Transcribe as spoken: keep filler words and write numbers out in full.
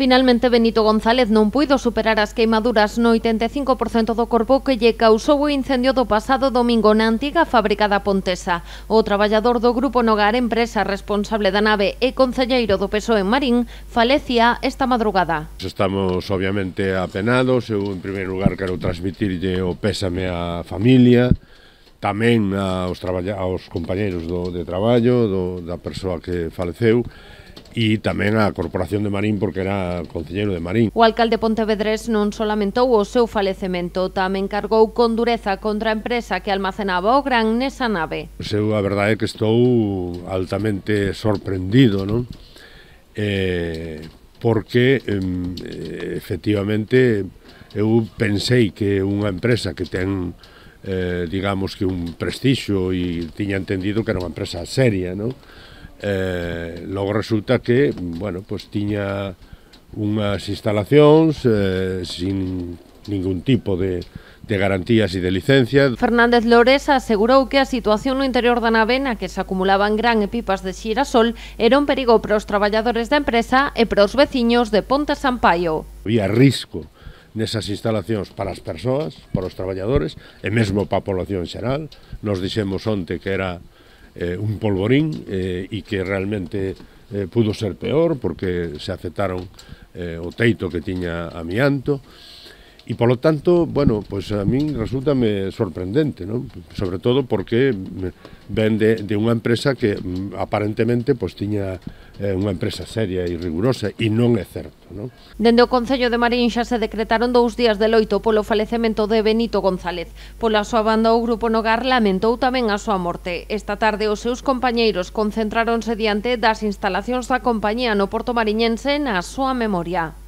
Finalmente, Benito González non puido superar as queimaduras no oitenta e cinco por cento do corpo que lle causou o incendio do pasado domingo na antiga fábrica da Pontesa. O traballador do Grupo Nogar, empresa responsable da nave e concelleiro do P S O E en Marín, falecía esta madrugada. Estamos obviamente apenados. Eu, en primeiro lugar, quero transmitirlle o pésame á familia, tamén aos, aos compañeiros do, de traballo do, da persoa que faleceu, e tamén á Corporación de Marín, porque era concelleiro de Marín. O alcalde pontevedrés non só lamentou o seu falecemento, tamén cargou con dureza contra a empresa que almacenaba o gran nesa nave. Eu, a verdade é que estou altamente sorprendido, non? Eh, porque, eh, efectivamente, eu pensei que unha empresa que ten, eh, digamos que un prestixio, e tiña entendido que era unha empresa seria, non? Eh, logo resulta que, bueno, pues tiña unhas instalacións eh, sin ningún tipo de, de garantías e de licencia. Fernández Lores asegurou que a situación no interior da nave, na que se acumulaban gran e pipas de xirasol, era un perigo para os traballadores da empresa e para os veciños de Ponte Sampaio. Había risco nesas instalacións para as persoas, para os traballadores e mesmo para a población xeral. Nos dixemos onte que era Eh, un polvorín eh, e que realmente eh, pudo ser peor porque se aceptaron eh, o teito que tiña amianto e, polo tanto, bueno, pois a min resultame sorprendente, non? Sobre todo porque ven de, de unha empresa que aparentemente pois tiña eh, unha empresa seria e rigurosa, e non é certo, non? Dende o Concello de Marín xa se decretaron dous días de loito polo falecemento de Benito González. Pola súa banda, o Grupo Nogar lamentou tamén a súa morte. Esta tarde os seus compañeiros concentráronse diante das instalacións da compañía no porto mariñense na súa memoria.